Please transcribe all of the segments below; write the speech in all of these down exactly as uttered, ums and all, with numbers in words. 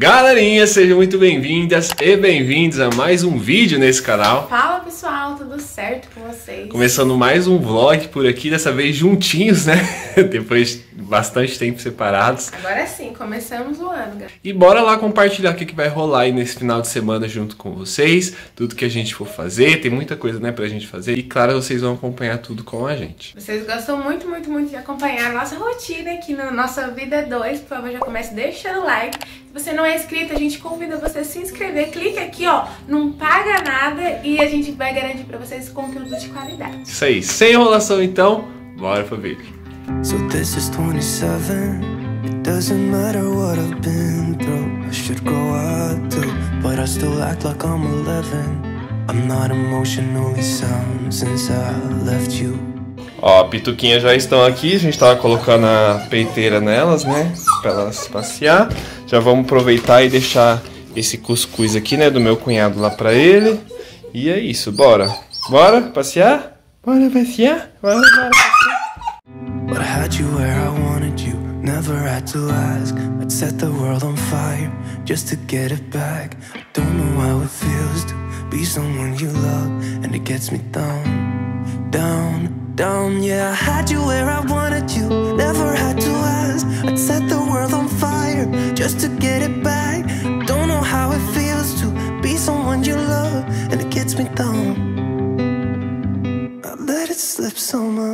Galerinha, sejam muito bem-vindas e bem-vindos a mais um vídeo nesse canal. Fala pessoal, tudo certo com vocês? Começando mais um vlog por aqui, dessa vez juntinhos, né? Depois de bastante tempo separados. Agora sim, começamos o ano, galera. E bora lá compartilhar o que vai rolar aí nesse final de semana junto com vocês. Tudo que a gente for fazer, tem muita coisa, né, pra gente fazer. E claro, vocês vão acompanhar tudo com a gente. Vocês gostam muito, muito, muito de acompanhar a nossa rotina aqui no Nossa Vida dois. Por favor, já comece deixando o like. Se você não é inscrito, a gente convida você a se inscrever. Clica aqui, ó, não paga nada e a gente vai garantir pra vocês conteúdo de qualidade. Isso aí, sem enrolação então, bora pro vídeo. So this is twenty-seven. It doesn't matter what I've been through. I should grow up too, but I still act like I'm eleven. I'm not emotionally sound since I left you. Ó, pituquinhas já estão aqui, a gente tava colocando a peiteira nelas, né, pra elas passear. Já vamos aproveitar e deixar esse cuscuz aqui, né, do meu cunhado lá pra ele. E é isso, bora. Bora passear? Bora passear? Bora, bora passear. But I had you where I wanted you, never had to ask. I'd set the world on fire just to get it back. I don't know how it feels to be someone you love, and it gets me down, down. Down, yeah, I had you where I wanted you, never had to ask. I'd set the world on fire just to get it back. Don't know how it feels to be someone you love, and it gets me down. I let it slip somehow.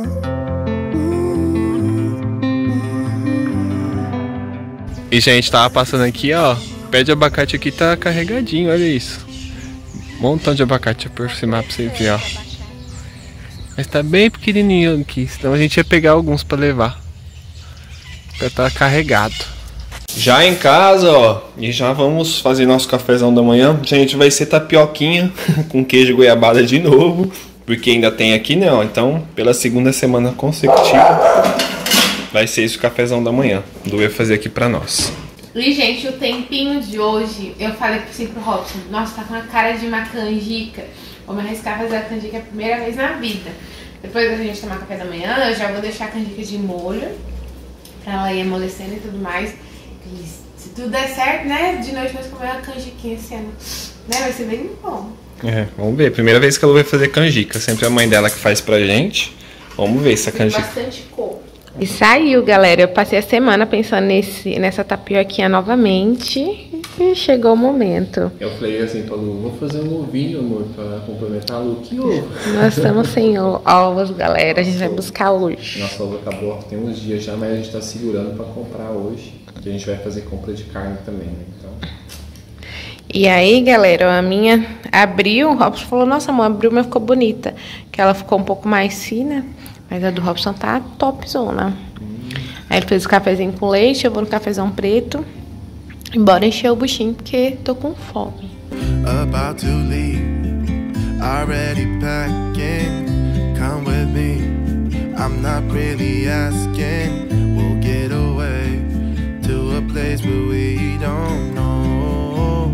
E gente, tava passando aqui, ó, pé de abacate aqui tá carregadinho, olha isso. Um montão de abacate pra aproximar pra você ver, ó. Mas tá bem pequenininho aqui, senão a gente ia pegar alguns pra levar. O pé tá carregado. Já em casa, ó, e já vamos fazer nosso cafezão da manhã. Gente, vai ser tapioquinha com queijo goiabada de novo, porque ainda tem aqui, né, ó. Então, pela segunda semana consecutiva, vai ser esse o cafezão da manhã. O Du vai fazer aqui pra nós. E, gente, o tempinho de hoje, eu falei assim pro Robson, nossa, tá com a cara de uma canjica. Vamos arriscar fazer a canjica a primeira vez na vida. Depois da gente tomar café da manhã, eu já vou deixar a canjica de molho, pra ela ir amolecendo e tudo mais. E se tudo der certo, né, de noite nós comer uma canjiquinha assim, né, vai ser bem bom. É, vamos ver. Primeira vez que ela vai fazer canjica. Sempre a mãe dela que faz pra gente. Vamos ver se a canjica... Tem bastante cor. E saiu, galera. Eu passei a semana pensando nesse, nessa tapioquinha novamente. E chegou o momento. Eu falei assim pra Lu, vou fazer um ovinho, amor, pra complementar a Lu. Que ovo? Nós estamos sem ovos, galera. A gente vai buscar hoje. Nossa ovo acabou tem uns dias já, mas a gente tá segurando pra comprar hoje. Que a gente vai fazer compra de carne também, né? Então... E aí, galera, a minha abriu. O Robson falou, nossa, amor, abriu, mas ficou bonita. Que ela ficou um pouco mais fina. Mas a do Robson tá topzona. Hum. Aí ele fez o cafezinho com leite, eu vou no cafezão preto. E bora encher o buchinho, porque tô com fome. About to leave, already packing. Come with me, I'm not really asking. We'll get away to a place where we don't know.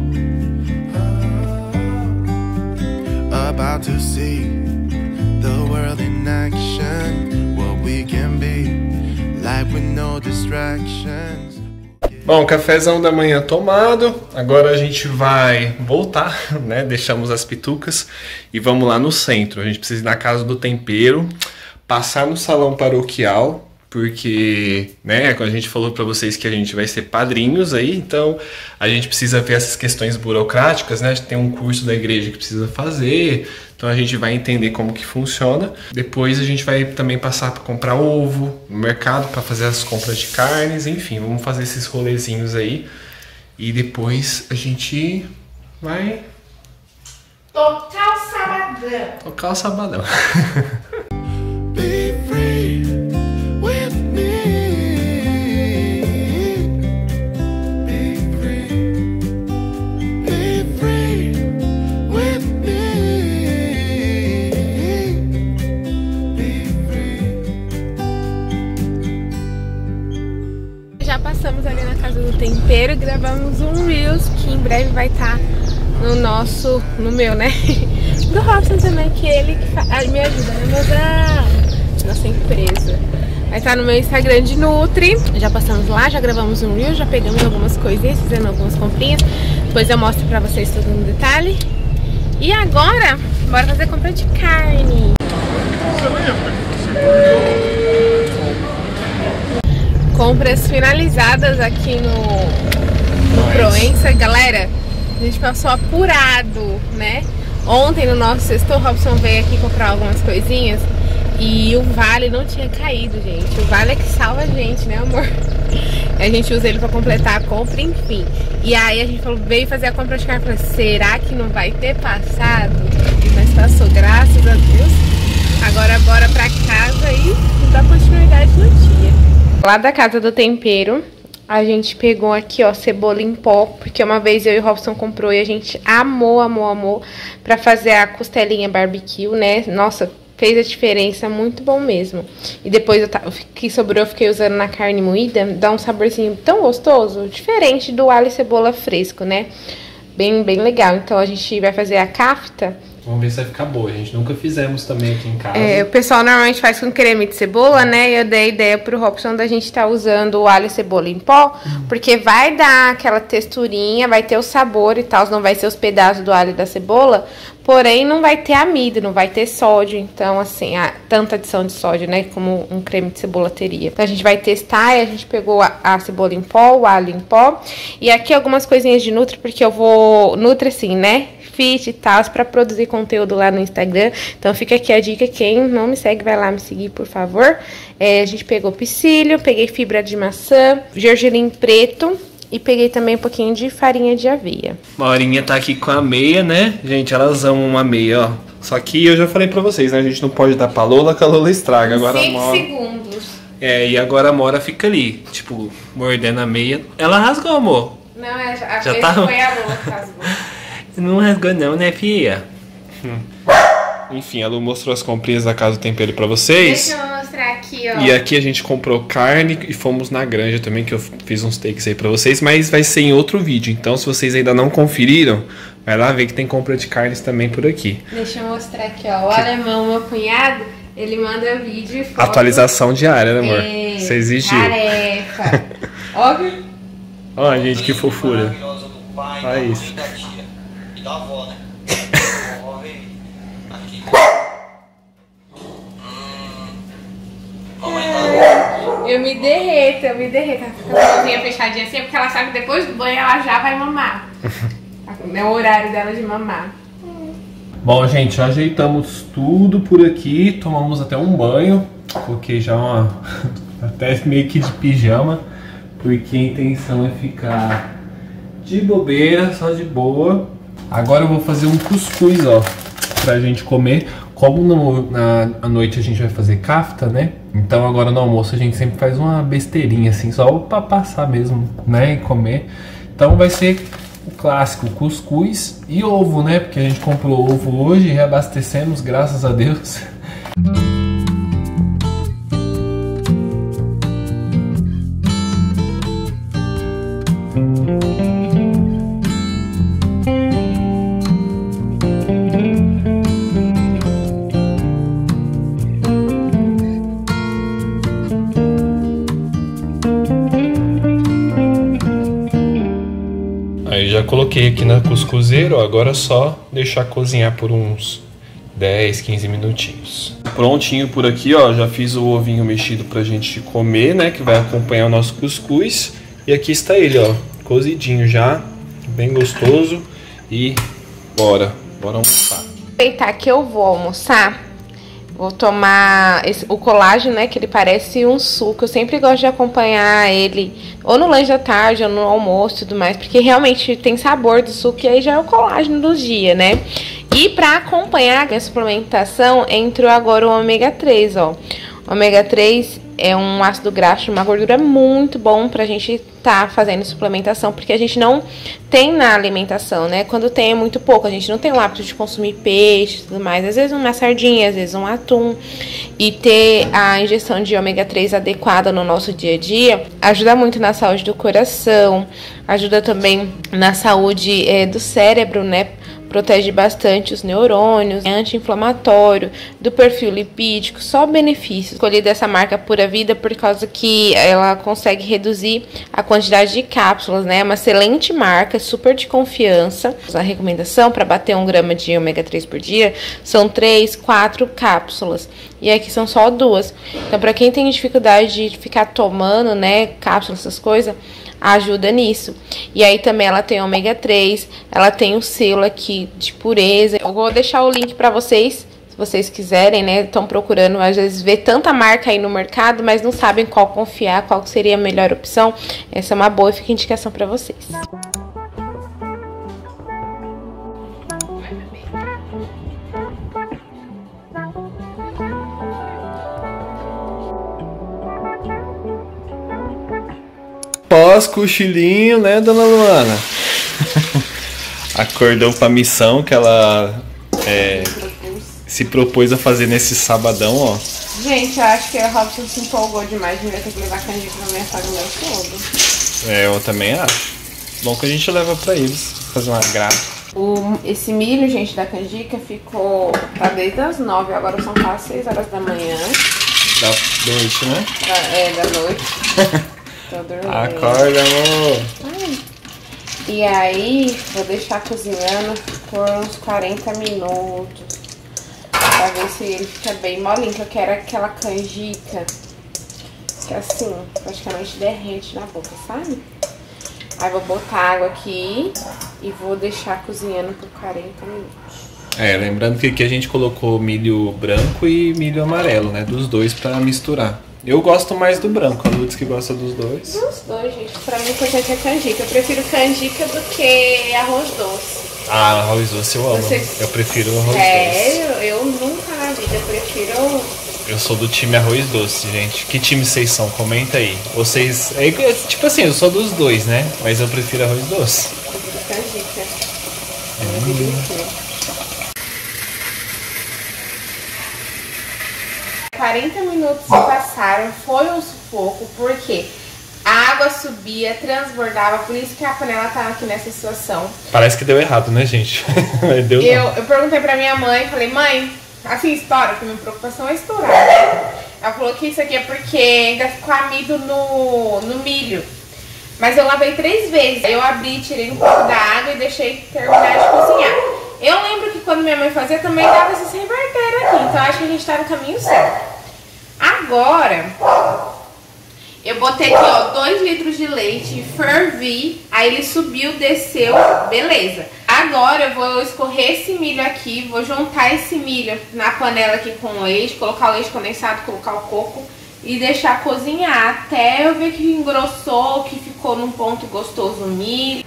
About to see the world in action, what we can be, like with no distractions. Bom, cafezão da manhã tomado, agora a gente vai voltar, né, deixamos as pitucas e vamos lá no centro. A gente precisa ir na casa do tempero, passar no salão paroquial, porque, né, quando a gente falou pra vocês que a gente vai ser padrinhos aí, então a gente precisa ver essas questões burocráticas, né, a gente tem um curso da igreja que precisa fazer, então a gente vai entender como que funciona. Depois a gente vai também passar para comprar ovo no mercado, para fazer as compras de carnes, enfim, vamos fazer esses rolezinhos aí. E depois a gente vai... Tocar o sabadão. Tocar o sabadão. Be free with me. Be free. Be free with me. Be free. Já passamos ali na casa do tempero e gravamos um Reels que em breve vai estar no nosso, no meu, né? Do Robson também, que ele que me ajuda, né, moça? Nossa empresa. Vai estar no meu Instagram de Nutri. Já passamos lá, já gravamos um reel, já pegamos algumas coisinhas, fizemos algumas comprinhas. Depois eu mostro pra vocês tudo no detalhe. E agora, bora fazer compra de carne. Compras finalizadas aqui no, no Proença. Galera, a gente passou apurado, né? Ontem no nosso sexto, o Robson veio aqui comprar algumas coisinhas e o vale não tinha caído, gente. O vale é que salva a gente, né, amor? A gente usa ele pra completar a compra, enfim. E aí a gente falou, veio fazer a compra de carne. Falei, será que não vai ter passado? Mas passou, graças a Deus. Agora bora pra casa e dar continuidade no dia. Lá da Casa do Tempero, a gente pegou aqui, ó, cebola em pó, porque uma vez eu e o Robson comprou e a gente amou, amou, amou pra fazer a costelinha barbecue, né? Nossa, fez a diferença, muito bom mesmo. E depois eu o que sobrou eu fiquei usando na carne moída, dá um saborzinho tão gostoso, diferente do alho e cebola fresco, né? Bem, bem legal. Então a gente vai fazer a kafta. Vamos ver se vai ficar boa. A gente nunca fizemos também aqui em casa. É, o pessoal normalmente faz com creme de cebola, né? E eu dei a ideia pro Robson da gente estar tá usando o alho e cebola em pó, uhum. Porque vai dar aquela texturinha, vai ter o sabor e tal, não vai ser os pedaços do alho e da cebola, porém não vai ter amido, não vai ter sódio. Então, assim, a, tanta adição de sódio, né? Como um creme de cebola teria. Então a gente vai testar e a gente pegou a, a cebola em pó, o alho em pó. E aqui algumas coisinhas de Nutri, porque eu vou... Nutri, assim, né? Fit e tal, para produzir conteúdo lá no Instagram. Então fica aqui a dica, quem não me segue, vai lá me seguir, por favor. É, a gente pegou psyllium, peguei fibra de maçã, gergelim preto e peguei também um pouquinho de farinha de aveia. Maurinha tá aqui com a meia, né? Gente, elas amam uma meia, ó. Só que eu já falei pra vocês, né? A gente não pode dar pra Lola, que a Lola estraga. Agora cinco a Mora... segundos. É, e agora a Mora fica ali, tipo, mordendo a meia. Ela rasgou, amor. Não, é, a já vez tá... foi a Lola que rasgou. Não rasgou não, né, filha? Hum. Enfim, a Lu mostrou as comprinhas da Casa do Tempero pra vocês. Deixa eu mostrar aqui, ó. E aqui a gente comprou carne e fomos na granja também, que eu fiz uns takes aí pra vocês. Mas vai ser em outro vídeo, então se vocês ainda não conferiram, vai lá ver que tem compra de carnes também por aqui. Deixa eu mostrar aqui, ó. O que... alemão, meu cunhado, ele manda vídeo e foto. Atualização diária, né, amor? É, você exigiu. Tarefa. Óbvio. Ó, gente, que fofura. Olha isso. Da avó, né? A avó veio aqui. Hum. Mamãe tá... Eu me derreto, eu me derreto. Ela fica com a mãozinha fechadinha assim, porque ela sabe que depois do banho ela já vai mamar. É o horário dela de mamar. Bom, gente, já ajeitamos tudo por aqui. Tomamos até um banho. Coloquei já uma... até meio que de pijama. Porque a intenção é ficar de bobeira, só de boa. Agora eu vou fazer um cuscuz, ó, pra gente comer. Como no, na à noite a gente vai fazer kafta, né? Então agora no almoço a gente sempre faz uma besteirinha assim, só pra passar mesmo, né? E comer. Então vai ser o clássico, cuscuz e ovo, né? Porque a gente comprou ovo hoje e reabastecemos, graças a Deus. Aí já coloquei aqui na cuscuzeira, ó, agora é só deixar cozinhar por uns dez, quinze minutinhos. Prontinho por aqui, ó, já fiz o ovinho mexido pra gente comer, né, que vai acompanhar o nosso cuscuz. E aqui está ele, ó, cozidinho já, bem gostoso. E bora, bora almoçar. Aproveitar que eu vou almoçar, vou tomar esse, o colágeno, né, que ele parece um suco. Eu sempre gosto de acompanhar ele ou no lanche da tarde ou no almoço e tudo mais, porque realmente tem sabor do suco e aí já é o colágeno do dia, né? E pra acompanhar a suplementação, entrou agora o ômega três, ó. O ômega três é um ácido graxo, uma gordura muito bom pra gente tá fazendo suplementação, porque a gente não tem na alimentação, né? Quando tem é muito pouco, a gente não tem o hábito de consumir peixe e tudo mais, às vezes uma sardinha, às vezes um atum, e ter a ingestão de ômega três adequada no nosso dia a dia ajuda muito na saúde do coração, ajuda também na saúde é, do cérebro, né? protege bastante os neurônios, é anti-inflamatório, do perfil lipídico, só benefícios. Escolhi dessa marca Pura Vida por causa que ela consegue reduzir a quantidade de cápsulas, né? É uma excelente marca, super de confiança. A recomendação para bater um grama de ômega três por dia são três, quatro cápsulas. E aqui são só duas. Então, para quem tem dificuldade de ficar tomando, né, cápsulas, essas coisas, ajuda nisso. E aí também ela tem ômega três, ela tem o selo aqui de pureza. Eu vou deixar o link para vocês, se vocês quiserem, né? Estão procurando, às vezes, ver tanta marca aí no mercado, mas não sabem qual confiar, qual seria a melhor opção. Essa é uma boa e fica indicação para vocês. Pós-cochilinho, né, dona Luana? Acordou pra missão que ela é, se propôs a fazer nesse sabadão, ó. Gente, eu acho que o Robson se empolgou demais de ter que levar canjica pra minha sogra o mês todo. É, eu também acho. Bom que a gente leva pra eles, fazer uma graça. O, esse milho, gente, da canjica ficou tá desde as nove, agora são quase seis horas da manhã. Da noite, né? Da, é, da noite. Tô dormindo. Acorda, amor. Ai. E aí, vou deixar cozinhando por uns quarenta minutos. Pra ver se ele fica bem molinho, que eu quero aquela canjica que assim, praticamente derrete na boca, sabe? Aí vou botar água aqui e vou deixar cozinhando por quarenta minutos. É, lembrando que aqui a gente colocou milho branco e milho amarelo, né? Dos dois pra misturar. Eu gosto mais do branco, a Lutz que gosta dos dois. Dos dois, gente. Pra mim, o importante é canjica. Eu prefiro canjica do que arroz doce. Ah, arroz doce eu amo. Vocês... Eu prefiro arroz Sério? doce. Eu nunca na vida prefiro... Eu sou do time arroz doce, gente. Que time vocês são? Comenta aí. Vocês... É, tipo assim, eu sou dos dois, né? Mas eu prefiro arroz doce. Eu prefiro canjica. Hum. quarenta minutos se passaram, foi um sufoco, porque a água subia, transbordava, por isso que a panela tava aqui nessa situação. Parece que deu errado, né, gente? Deu eu, eu perguntei pra minha mãe, falei, mãe, assim estoura, porque minha preocupação é estourar, né? Ela falou que isso aqui é porque ainda ficou amido no, no milho. Mas eu lavei três vezes, eu abri, tirei um pouco da água e deixei terminar de cozinhar. Eu lembro que quando minha mãe fazia também dava esses reverter aqui, então acho que a gente tá no caminho certo. Agora, eu botei aqui, ó, dois litros de leite, fervi, aí ele subiu, desceu, beleza. Agora eu vou escorrer esse milho aqui, vou juntar esse milho na panela aqui com leite, colocar o leite condensado, colocar o coco e deixar cozinhar até eu ver que engrossou, que ficou num ponto gostoso o milho.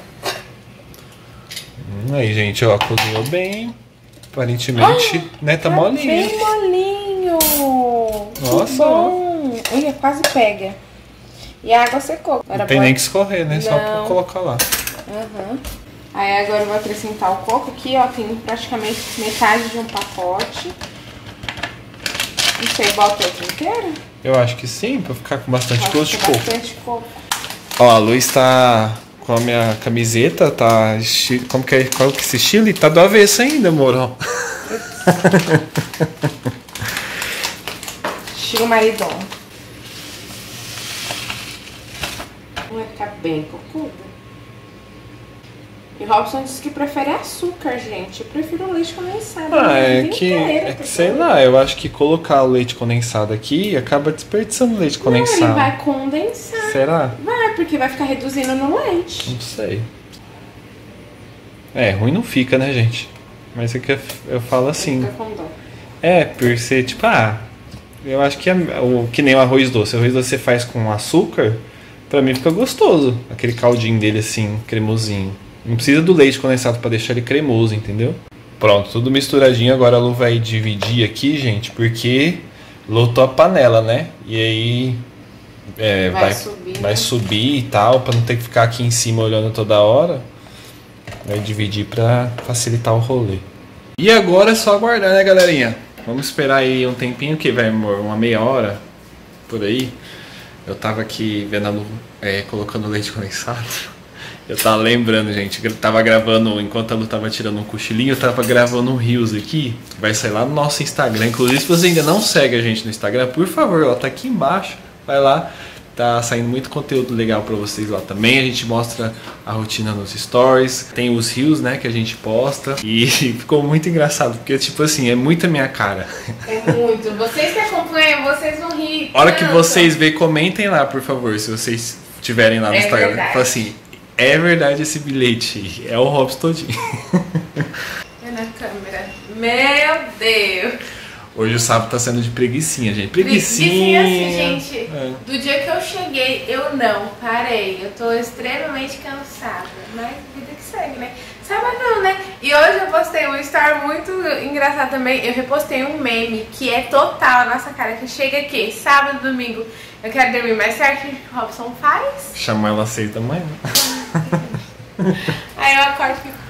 Hum, aí, gente, ó, cozinhou bem, aparentemente, ah, né, tá, tá molinho. Bem molinho. Nossa, bom. Olha, quase pega. E a água secou. Agora não tem pode... nem que escorrer, né? Não. Só pra colocar lá. Uhum. Aí agora eu vou acrescentar o coco aqui, ó. Tem praticamente metade de um pacote. Não sei, bota outro inteiro? Eu acho que sim, pra ficar com bastante gosto de coco. Bastante coco. Ó, a Luiz tá com a minha camiseta, tá... Esti... Como que é? Qual que é esse estilo? E tá do avesso ainda, amor, ó. Estilo maridão. Vai ficar bem cocudo. E o Robson disse que prefere açúcar, gente. Eu prefiro leite condensado. Ah, é que, inteira, é que sei lá, eu acho que colocar o leite condensado aqui acaba desperdiçando leite condensado. Não, ele vai condensar. Será? Vai, porque vai ficar reduzindo no leite. Não sei. É, ruim não fica, né, gente? Mas é que eu falo assim. Fica com dó. É, por ser tipo, ah... Eu acho que é o que nem o arroz doce. O arroz doce você faz com açúcar, pra mim fica gostoso. Aquele caldinho dele assim, cremosinho. Não precisa do leite condensado pra deixar ele cremoso, entendeu? Pronto, tudo misturadinho. Agora a Lu vai dividir aqui, gente, porque lotou a panela, né? E aí é, vai, vai, subir, vai né? subir e tal, pra não ter que ficar aqui em cima olhando toda hora. Vai dividir pra facilitar o rolê. E agora é só aguardar, né, galerinha? Vamos esperar aí um tempinho, que vai, amor, uma meia hora, por aí. Eu tava aqui vendo a Lu, é, colocando leite condensado. Eu tava lembrando, gente, que eu tava gravando, enquanto a Lu tava tirando um cochilinho, eu tava gravando um Reels aqui, vai sair lá no nosso Instagram. Inclusive, se você ainda não segue a gente no Instagram, por favor, ó, tá aqui embaixo, vai lá. Tá saindo muito conteúdo legal pra vocês lá também. A gente mostra a rotina nos stories, tem os Reels, né, que a gente posta. E ficou muito engraçado, porque, tipo assim, é muito a minha cara. É muito. Vocês que acompanham, vocês vão rir. A hora que tanto. vocês verem, comentem lá, por favor, se vocês estiverem lá no É Instagram. verdade. Fala assim, é verdade esse bilhete, é o Robson todinho. É na câmera. Meu Deus. Hoje o sábado tá sendo de preguicinha, gente. Preguicinha. Preguicinha assim, gente. É. Do dia que eu cheguei, eu não parei. Eu tô extremamente cansada. Mas vida que segue, né? Sábado não, né? E hoje eu postei um story muito engraçado também. Eu repostei um meme que é total a nossa cara. Que chega aqui, sábado, domingo. Eu quero dormir mais tarde. O que o Robson faz? Chamar ela às seis da manhã. Aí eu acordo e fico...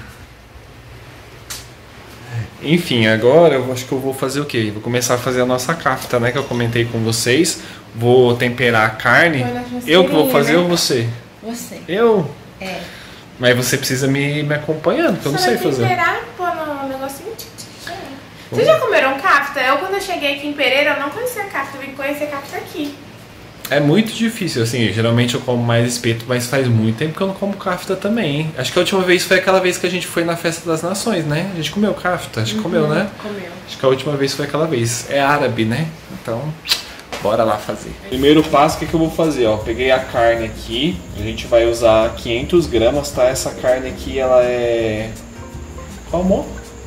Enfim, agora eu acho que eu vou fazer o quê? Vou começar a fazer a nossa kafta, né? Que eu comentei com vocês. Vou temperar a carne. Eu que vou fazer, né? Ou você? Você. Eu? É. Mas você precisa me, me acompanhando, porque eu não sei fazer. Você vai temperar, pôr no negocinho. Vocês já comeram kafta? Eu, quando eu cheguei aqui em Pereira, eu não conhecia kafta. Eu vim conhecer kafta aqui. É muito difícil, assim, geralmente eu como mais espeto, mas faz muito tempo que eu não como kafta também, hein? Acho que a última vez foi aquela vez que a gente foi na Festa das Nações, né? A gente comeu kafta, acho que Uhum, comeu, né? Comeu. Acho que a última vez foi aquela vez. É árabe, né? Então, bora lá fazer. Primeiro passo, o que, que eu vou fazer? Ó, peguei a carne aqui, a gente vai usar quinhentos gramas, tá? Essa carne aqui, ela é... Qual amor?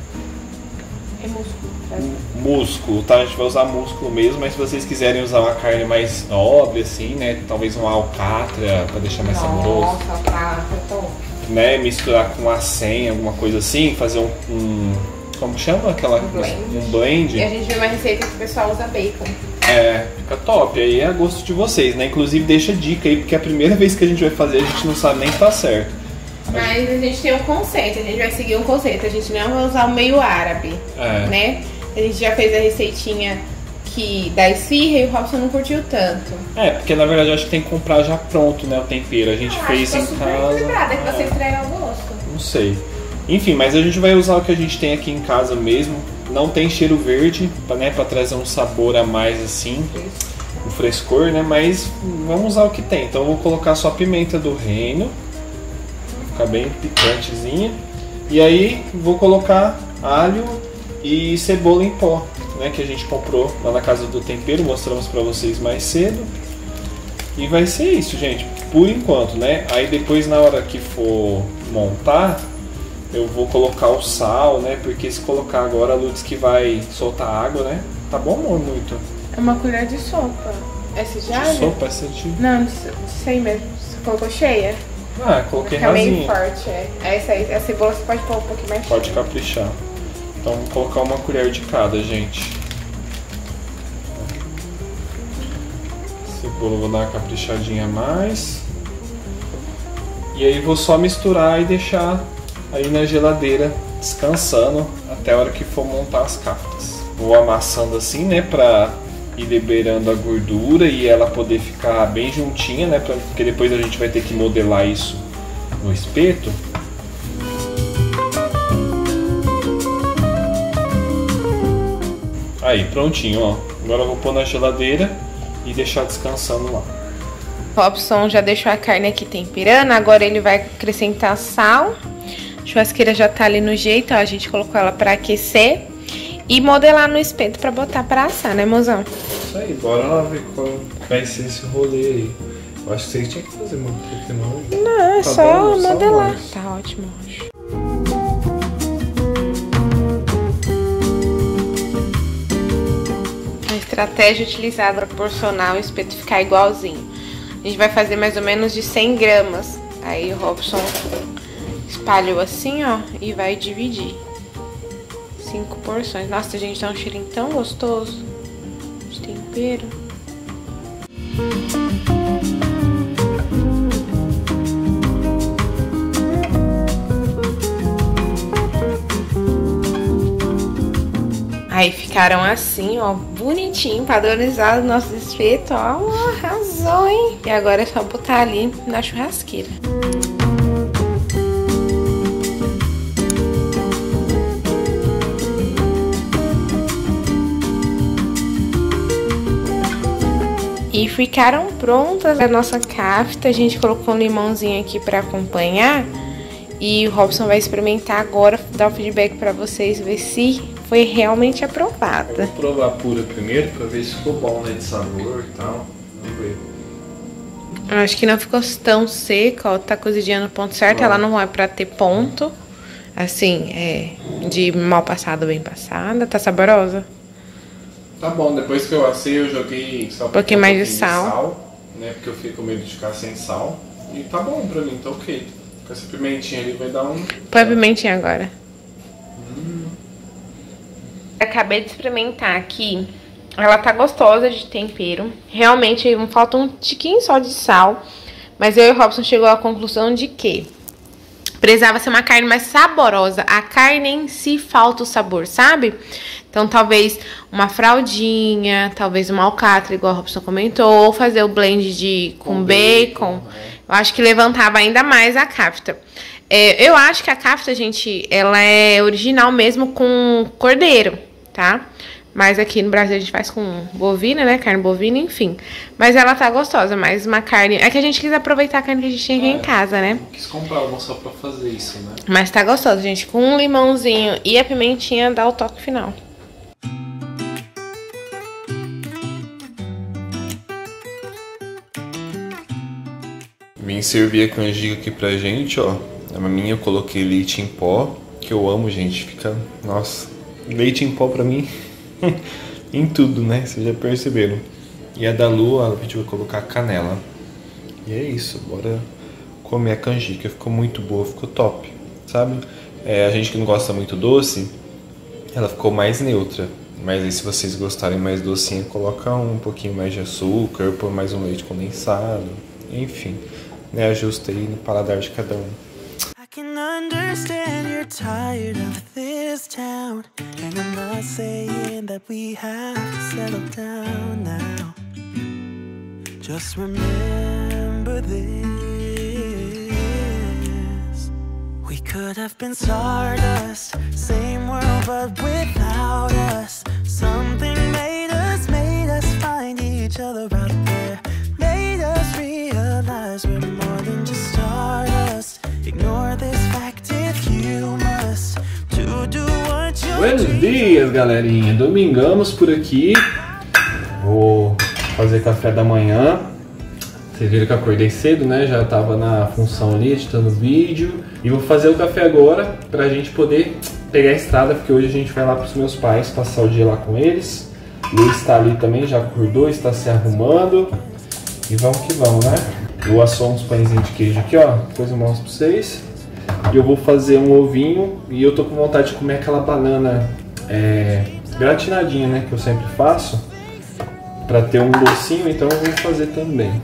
É músculo. Músculo, tá? A gente vai usar músculo mesmo, mas se vocês quiserem usar uma carne mais nobre, assim, né? Talvez uma alcatra, pra deixar mais saboroso. Nossa, alcatra, top. Né? Misturar com acém, alguma coisa assim, fazer um... um como chama aquela? Um blend. Um blend. E a gente viu uma receita que o pessoal usa bacon. É, fica top. Aí é a gosto de vocês, né? Inclusive deixa dica aí, porque é a primeira vez que a gente vai fazer, a gente não sabe nem se tá certo. Mas a gente tem um conceito, a gente vai seguir um conceito. A gente não vai usar o meio árabe, É. né? A gente já fez a receitinha que da esfirra e o Robson não curtiu tanto. É, porque na verdade eu acho que tem que comprar já pronto, né? O tempero. A gente Eu fez acho que em tô super casa. equilibrada, é que você estraga o gosto. Não sei. Enfim, mas a gente vai usar o que a gente tem aqui em casa mesmo. Não tem cheiro verde, pra, né, pra trazer um sabor a mais assim, um frescor, né? Mas vamos usar o que tem. Então eu vou colocar só a pimenta do reino, vai ficar bem picantezinha. E aí vou colocar alho e cebola em pó, né? Que a gente comprou lá na Casa do Tempero, mostramos pra vocês mais cedo. E vai ser isso, gente, por enquanto, né? Aí depois na hora que for montar, eu vou colocar o sal, né? Porque se colocar agora, a Lu diz que vai soltar água, né? Tá bom ou muito? É uma colher de sopa. Essa já? De sopa, essa de... Não, disso aí mesmo. Você colocou cheia? Ah, coloquei Fica meio rasinha. forte, é. Essa aí, a cebola você pode pôr um pouquinho mais Pode cheia. caprichar. Então vou colocar uma colher de cada, gente. Cebola, vou dar uma caprichadinha a mais. E aí vou só misturar e deixar aí na geladeira descansando até a hora que for montar as kaftas. Vou amassando assim, né, pra ir liberando a gordura e ela poder ficar bem juntinha, né, pra, porque depois a gente vai ter que modelar isso no espeto. Aí, prontinho, ó. Agora eu vou pôr na geladeira e deixar descansando lá. O Robson já deixou a carne aqui temperando, agora ele vai acrescentar sal. A churrasqueira já tá ali no jeito, ó, a gente colocou ela pra aquecer e modelar no espeto pra botar pra assar, né, mozão? Isso aí, bora lá ver qual vai ser esse rolê aí. Eu acho que vocês tinham que fazer muito, porque não... Não, é Tá só bom, só modelar. mais. Tá ótimo, acho. A estratégia utilizada para proporcionar o espeto ficar igualzinho. A gente vai fazer mais ou menos de cem gramas. Aí o Robson espalhou assim, ó, e vai dividir. Cinco porções. Nossa, gente, dá um cheirinho tão gostoso de tempero. Aí ficaram assim, ó, bonitinho, padronizado nosso espeto, ó, arrasou, hein? E agora é só botar ali na churrasqueira. ficaram prontas a nossa kafta. A gente colocou um limãozinho aqui pra acompanhar. E o Robson vai experimentar agora, dar o feedback pra vocês, ver se foi realmente aprovada. Vou provar pura primeiro pra ver se ficou bom, né, de sabor e tal. Vamos ver. Eu acho que não ficou tão seca, ó, tá cozidinha no ponto certo. Bom. Ela não é pra ter ponto, assim, é de mal passado, bem passada. Tá saborosa? Tá bom, depois que eu assei eu joguei só um pouquinho mais de sal. de sal, né, porque eu fiquei com medo de ficar sem sal. E tá bom pra mim, tá ok. Com essa pimentinha ali vai dar um... Põe a pimentinha agora. Hum. Acabei de experimentar aqui. Ela tá gostosa de tempero. Realmente falta um tiquinho só de sal. Mas eu e o Robson chegou à conclusão de que precisava ser uma carne mais saborosa. A carne em si falta o sabor, sabe? Então talvez uma fraldinha, talvez uma alcatra, igual o Robson comentou. Ou fazer o blend de, com, com bacon. bacon. Eu acho que levantava ainda mais a kafta. É, eu acho que a kafta, gente, ela é original mesmo com cordeiro, tá? Mas aqui no Brasil a gente faz com bovina, né? Carne bovina, enfim. Mas ela tá gostosa, mas uma carne... É que a gente quis aproveitar a carne que a gente tinha aqui é, em casa, né? Quis comprar uma só pra fazer isso, né? Mas tá gostosa, gente. Com um limãozinho e a pimentinha dá o toque final. Vim servir a canjica aqui pra gente, ó. A minha eu coloquei leite em pó, que eu amo, gente. Fica... Nossa, leite em pó pra mim... em tudo, né? Vocês já perceberam. E a da Lu, a gente vai colocar canela. E é isso, bora comer a canjica. Ficou muito boa, ficou top, sabe? É, a gente que não gosta muito doce, ela ficou mais neutra. Mas aí se vocês gostarem mais docinha, coloca um pouquinho mais de açúcar, põe mais um leite condensado. Enfim, né? Ajusta aí no paladar de cada um. I can understand you're tired of this town, and I'm not saying that we have to settle down now. Just remember this: we could have been stardust, same world but without us. Something made us, made us find each other out there, made us realize we're more than just stardust. Ignore this fact if you must, to do what you Buenos dias, galerinha. Domingamos por aqui. Vou fazer café da manhã. Vocês viram que eu acordei cedo, né? Já tava na função ali, editando vídeo. E vou fazer o café agora pra gente poder pegar a estrada, porque hoje a gente vai lá pros meus pais, passar o dia lá com eles. Luiz está ali também, já acordou, está se arrumando. E vamos que vamos, né? Eu assou uns pãezinhos de queijo aqui, ó. Depois eu mostro pra vocês. E eu vou fazer um ovinho. E eu tô com vontade de comer aquela banana é, gratinadinha, né? Que eu sempre faço. Pra ter um docinho, então eu vou fazer também.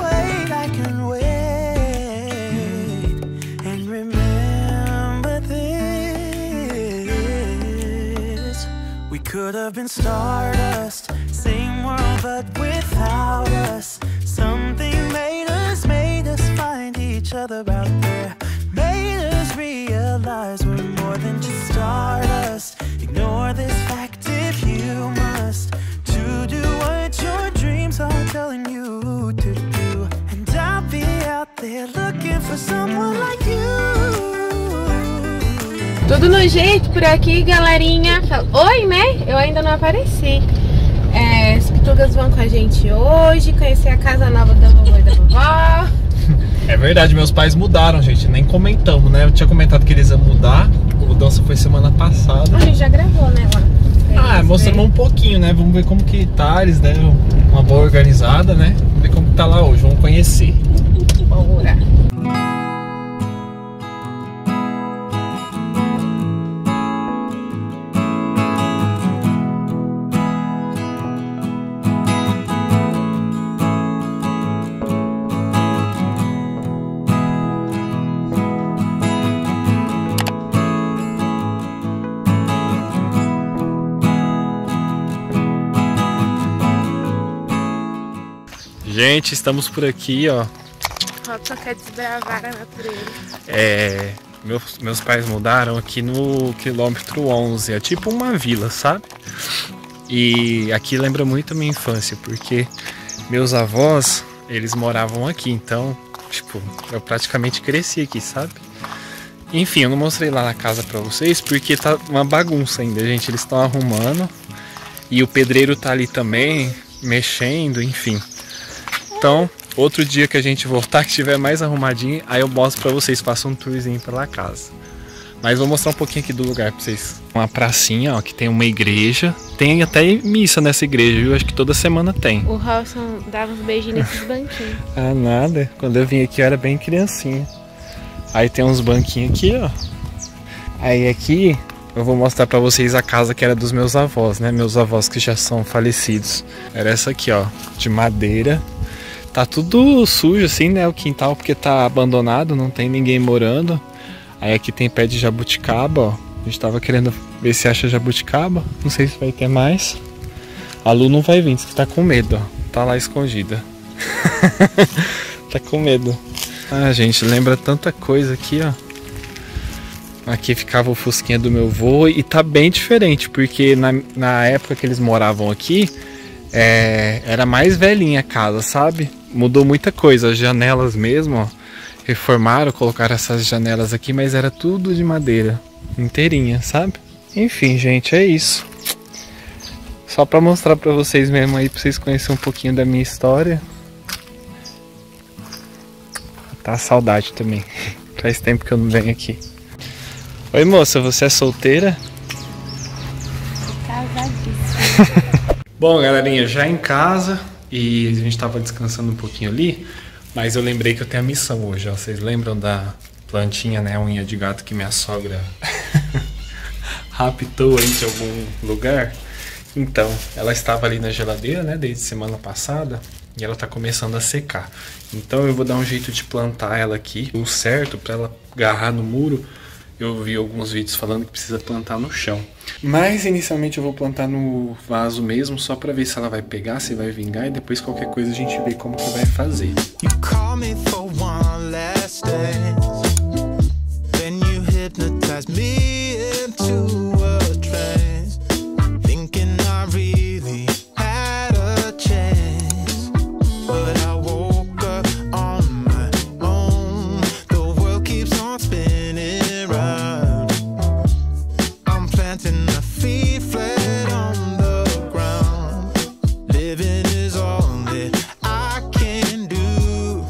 Could have been stardust, same world but without us. Something made us, made us find each other out there, made us realize we're more than just stardust. Ignore this fact if you must, to do what your dreams are telling you to do. And I'll be out there looking for someone like you. Tudo no jeito por aqui, galerinha. Oi, né? Eu ainda não apareci. É, as pitugas vão com a gente hoje, conhecer a casa nova da vovó e da vovó. É verdade, meus pais mudaram, gente. Nem comentamos, né? Eu tinha comentado que eles iam mudar. A mudança foi semana passada. A gente já gravou, né, lá? Ah, eles, mostramos né? um pouquinho, né? Vamos ver como que tá. Eles deram uma boa organizada, né? Vamos ver como que tá lá hoje. Vamos conhecer. Bora. Gente, estamos por aqui, ó. Robson quer desbravar a natureza. É, meus, meus pais mudaram aqui no quilômetro onze. É tipo uma vila, sabe? E aqui lembra muito a minha infância, porque meus avós, eles moravam aqui, então, tipo, eu praticamente cresci aqui, sabe? Enfim, eu não mostrei lá na casa pra vocês porque tá uma bagunça ainda, gente. Eles estão arrumando e o pedreiro tá ali também, mexendo, enfim. Então, outro dia que a gente voltar, que estiver mais arrumadinho, aí eu mostro pra vocês, faço um tourzinho pela casa. Mas vou mostrar um pouquinho aqui do lugar pra vocês. Uma pracinha, ó, que tem uma igreja. Tem até missa nessa igreja, viu? Acho que toda semana tem. O Robson dava uns beijinhos nesses banquinhos. Ah, nada. Quando eu vim aqui eu era bem criancinha. Aí tem uns banquinhos aqui, ó. Aí aqui eu vou mostrar pra vocês a casa que era dos meus avós, né? Meus avós que já são falecidos. Era essa aqui, ó, de madeira. Tá tudo sujo assim, né? O quintal, porque tá abandonado, não tem ninguém morando. Aí aqui tem pé de jabuticaba, ó. A gente tava querendo ver se acha jabuticaba. Não sei se vai ter mais. A Lu não vai vir, diz que tá com medo, ó. Tá lá escondida. Tá com medo. Ah, gente, lembra tanta coisa aqui, ó. Aqui ficava o fusquinha do meu avô e tá bem diferente, porque na, na época que eles moravam aqui, é, era mais velhinha a casa, sabe? Mudou muita coisa, as janelas mesmo, ó. Reformaram, colocaram essas janelas aqui, mas era tudo de madeira, inteirinha, sabe? Enfim, gente, é isso. Só pra mostrar pra vocês mesmo aí, pra vocês conhecerem um pouquinho da minha história. Tá saudade também. Faz tempo que eu não venho aqui. Oi, moça, você é solteira? Casadíssima. Bom, galerinha, já em casa e a gente tava descansando um pouquinho ali, mas eu lembrei que eu tenho a missão hoje, ó. Vocês lembram da plantinha, né, unha de gato que minha sogra raptou aí de algum lugar? Então, ela estava ali na geladeira, né, desde semana passada. E ela tá começando a secar. Então eu vou dar um jeito de plantar ela aqui, o certo, para ela agarrar no muro. Eu vi alguns vídeos falando que precisa plantar no chão. Mas inicialmente eu vou plantar no vaso mesmo, só para ver se ela vai pegar, se vai vingar. E depois qualquer coisa a gente vê como que vai fazer. You call me for one last dance, then you hypnotize me into a trance, thinking I really had a chance, but I woke up on my own. The world keeps on spinning round. I'm planting my feet flat on the ground. Living is all that I can do,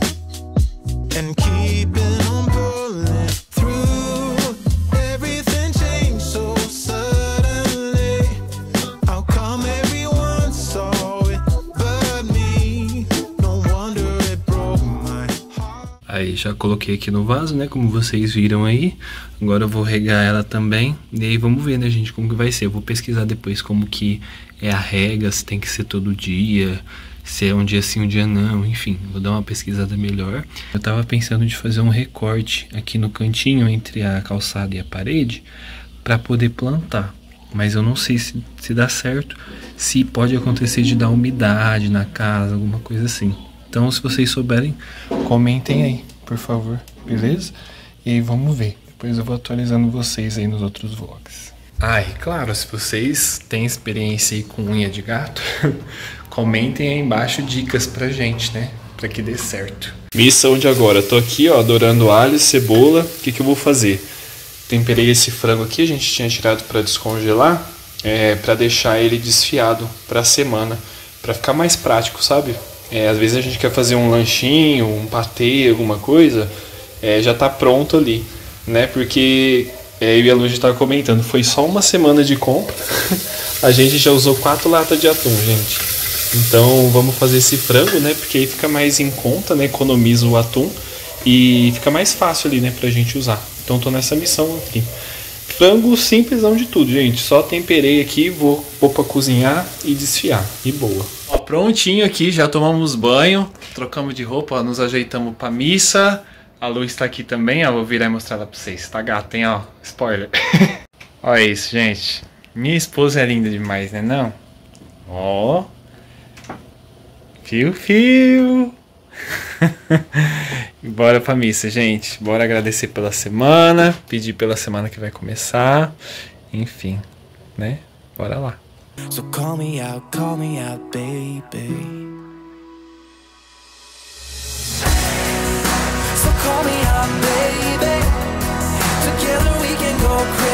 and keeping on pulling through. Everything changed so suddenly. How come everyone saw it but me? No wonder it broke my heart. Aí já coloquei aqui no vaso, né, como vocês viram aí. Agora eu vou regar ela também. E aí vamos ver, né, gente, como que vai ser. Eu vou pesquisar depois como que é a rega, se tem que ser todo dia, se é um dia sim, um dia não, enfim. Vou dar uma pesquisada melhor. Eu tava pensando de fazer um recorte aqui no cantinho entre a calçada e a parede para poder plantar. Mas eu não sei se, se dá certo, se pode acontecer de dar umidade na casa, alguma coisa assim. Então, se vocês souberem, comentem aí, por favor, beleza? E aí vamos ver. Depois eu vou atualizando vocês aí nos outros vlogs. Ah, e claro, se vocês têm experiência aí com unha de gato, comentem aí embaixo dicas pra gente, né? Pra que dê certo. Missão de agora. Tô aqui, ó, adorando alho, cebola. O que que eu vou fazer? Temperei esse frango aqui, a gente tinha tirado pra descongelar, é, pra deixar ele desfiado pra semana, pra ficar mais prático, sabe? É, às vezes a gente quer fazer um lanchinho, um patê, alguma coisa, é, já tá pronto ali, né? Porque é, eu e a Lu estava comentando, foi só uma semana de compra, a gente já usou quatro latas de atum, gente. Então vamos fazer esse frango, né? Porque aí fica mais em conta, né? Economiza o atum e fica mais fácil ali, né? Pra gente usar. Então tô nessa missão aqui. Frango simplesão de tudo, gente. Só temperei aqui, vou, vou pra cozinhar e desfiar. E boa. Ó, prontinho aqui, já tomamos banho, trocamos de roupa, ó, nos ajeitamos pra missa. A Lu está aqui também, ó, vou virar e mostrar ela pra vocês. Tá gata, hein, ó, spoiler. Olha isso, gente. Minha esposa é linda demais, né, não? Ó. Fio, fio. Bora pra missa, gente. Bora agradecer pela semana, pedir pela semana que vai começar. Enfim, né? Bora lá. So call me out, call me out, baby. go crazy.